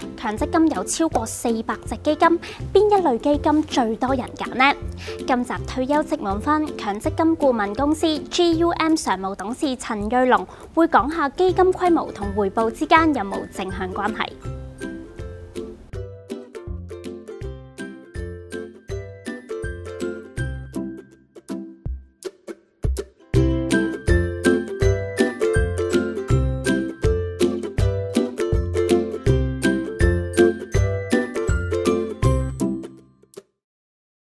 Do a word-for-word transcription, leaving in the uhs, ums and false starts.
強積金有超過四百隻基金，邊一類基金最多人揀呢？今集退休即滿分，強積金顧問公司 G U M 常務董事陳瑞龍會講下基金規模同回報之間有冇正向關係。